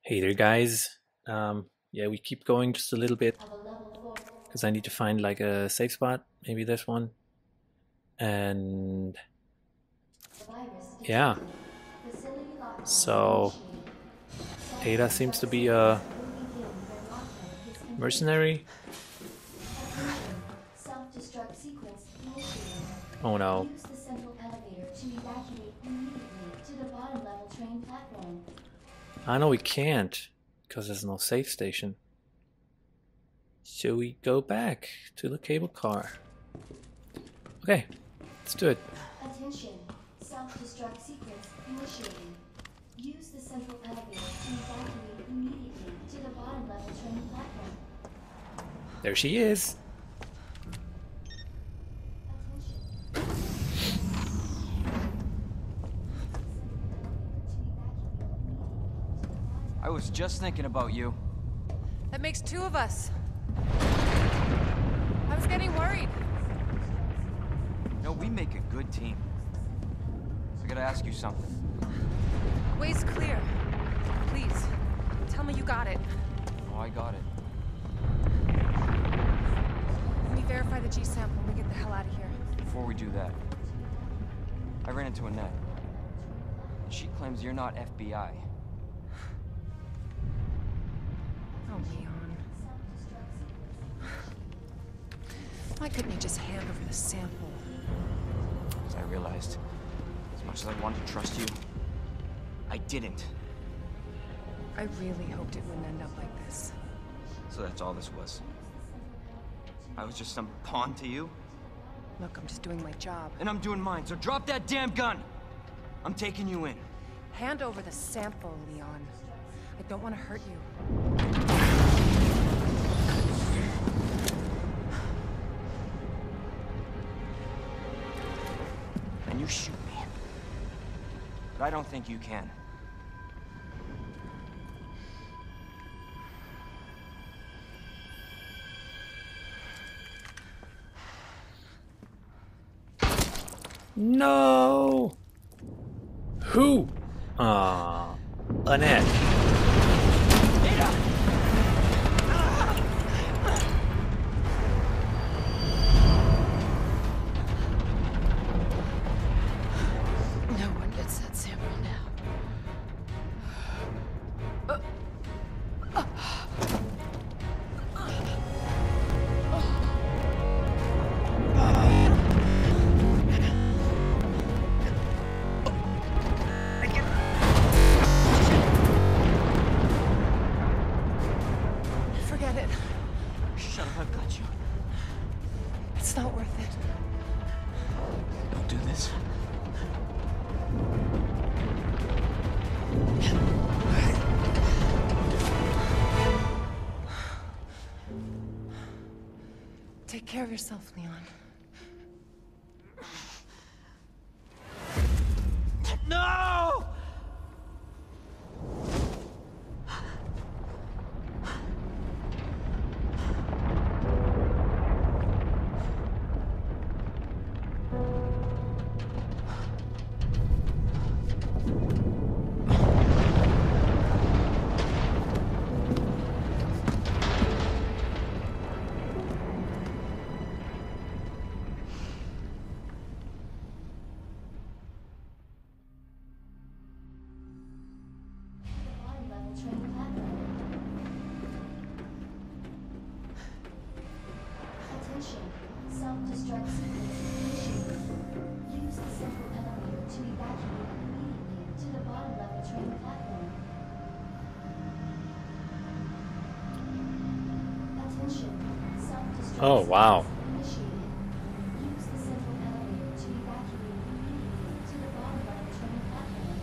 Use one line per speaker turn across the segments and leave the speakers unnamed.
Hey there, guys. Yeah, we keep going just a little bit because I need to find like a safe spot. Maybe this one. And yeah, so Ada seems to be a mercenary. Oh no. I know we can't because there's no safe station. So we go back to the cable car. Okay, let's do it.
Attention, self-destruct sequence initiating. Use the central elevator to evacuate immediately to the bottom level train platform.
There she is.
I was just thinking about you.
That makes two of us. I was getting worried.
No, we make a good team. I gotta ask you something.
Way's clear. Please, tell me you got it.
Oh, I got it.
Let me verify the G-sample when we get the hell out of here.
Before we do that, I ran into Annette. And she claims you're not FBI.
Oh, Leon. Why couldn't you just hand over the sample?
As I realized, as much as I wanted to trust you, I didn't.
I really hoped it wouldn't end up like this.
So that's all this was. I was just some pawn to you,
Look, I'm just doing my job.
and I'm doing mine, so drop that damn gun! I'm taking you in.
Hand over the sample, Leon. I don't want to hurt you.
And you shoot me. But I don't think you can.
No! Who? Annette.
No one gets that sample now. Forget it.
Shut up, I've got you.
It's not worth it.
Don't do this.
Take care of yourself, Leon.
No!
Bottom level train platform. Attention, self-destruct sequence initiating. Use the central elevator to evacuate immediately to the bottom level train platform. Attention, self-destruct
Oh, wow.
sequence initiated. Use the central elevator to evacuate immediately to the bottom level train platform.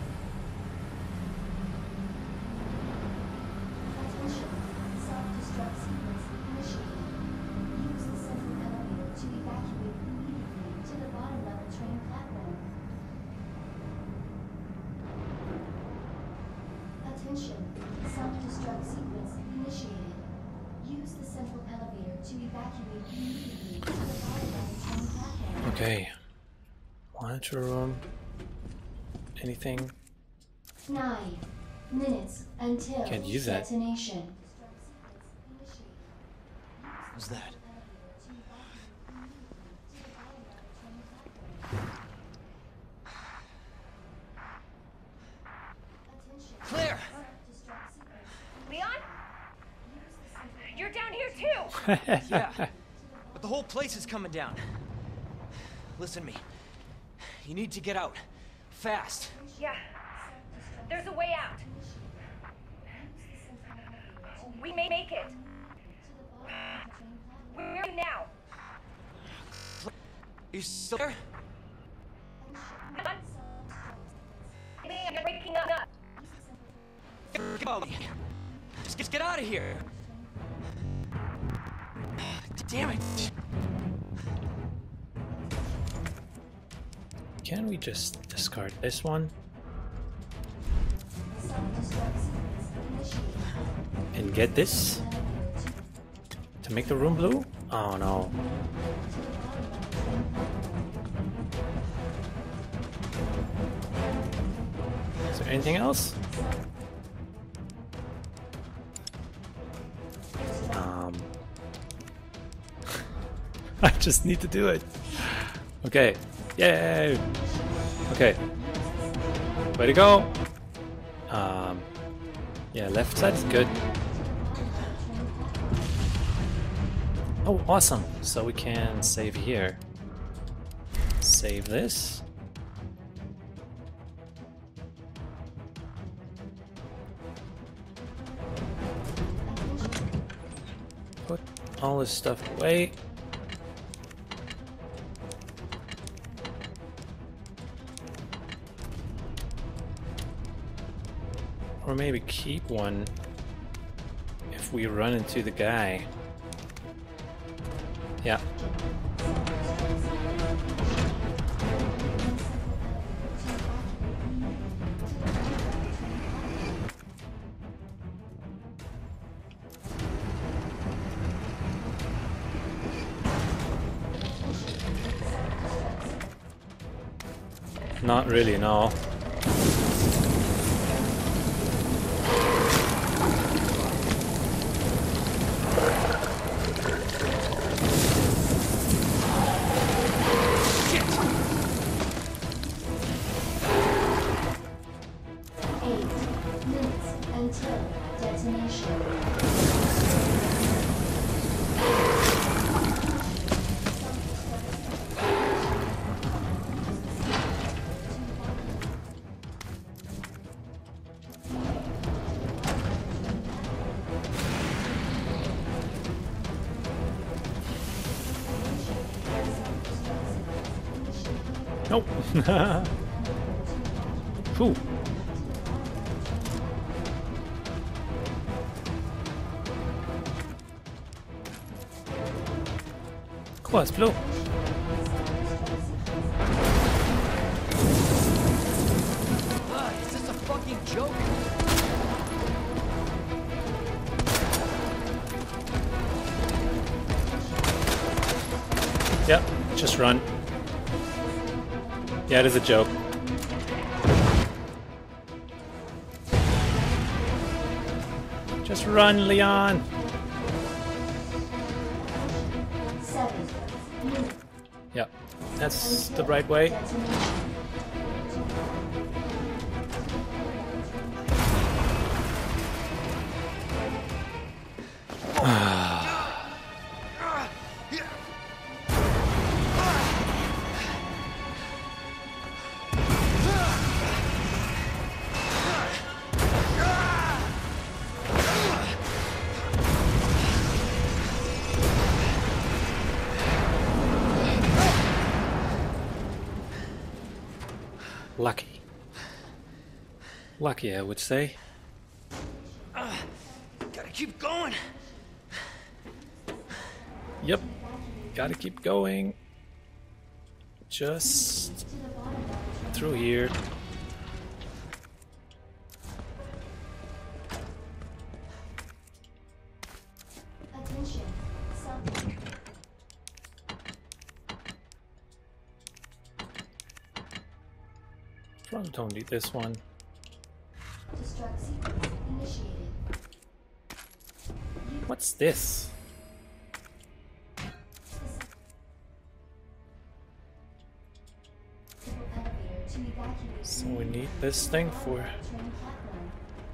Attention, self-destruct sequence initiated. Use the central elevator to evacuate immediately to the bottom level train platform. Attention, self-destruct sequence initiated. Use the central elevator to evacuate immediately to the bottom level train platform.
Okay. Monitor room. Anything?
9, minutes until
Can't use that.
detonation.
Who's that? Claire!
Leon? You're down here too!
Yeah, but the whole place is coming down. Listen to me. You need to get out. Fast.
Yeah. There's a way out. We may make it. Where are you now?
You still there?
Leon, you're waking up.
Forget about me. Just get out of here. Damn it.
Can we just discard this one? And get this? To make the room blue? Oh no. Is there anything else? I just need to do it. Okay. Yay! Okay. Way to go! Yeah, left side is good. Oh, awesome! So we can save here. Save this. Put all this stuff away. Or maybe keep one if we run into the guy. Yeah. Not really, no. Nope. Whew. Cool, it's blue.
Is this a fucking joke?
Yep, just run. Yeah, it is a joke. Just run, Leon! Yep, that's the right way. Lucky. Lucky, I would say.
Gotta keep going.
Yep. Gotta keep going. Just through here.
Attention.
Probably don't need this one.
Self-destruct sequence initiated.
What's this?
Simple elevator to evacuate.
So we need this thing for...
Train platform.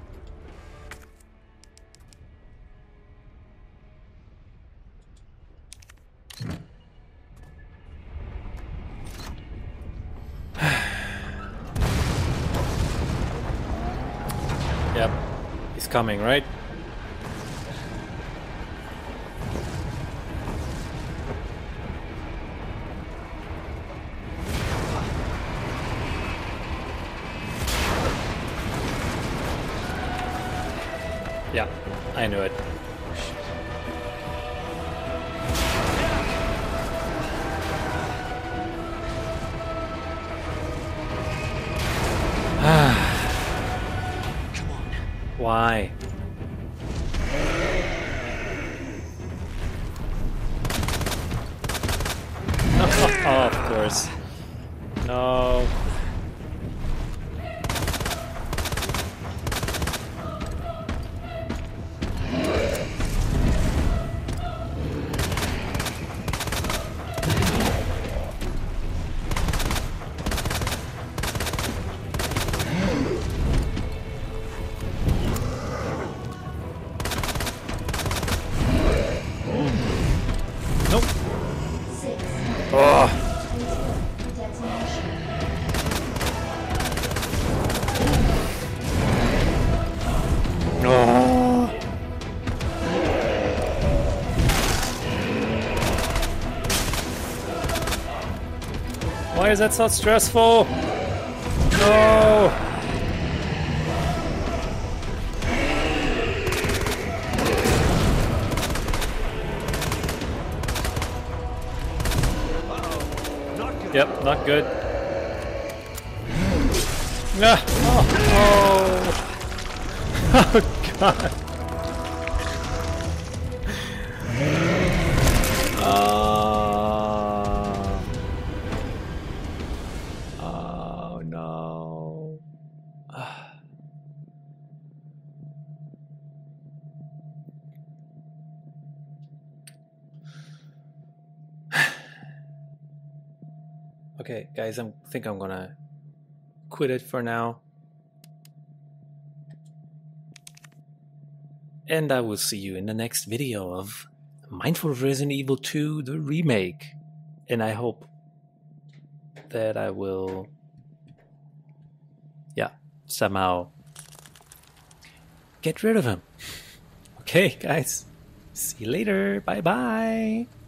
Yep, he's coming, right? Yeah, I knew it.
Come on.
Why? Oh, of course. No. Nope.
6.
Oh.
Detonation.
Oh. Why is that so stressful? No.
Not good.
Yep, not good. Ah. Oh. Oh God. Oh no. Okay, guys, I think I'm gonna quit it for now. And I will see you in the next video of Mindful Resident Evil 2, the remake. And I hope that I will, somehow get rid of him. Okay, guys. See you later. Bye-bye.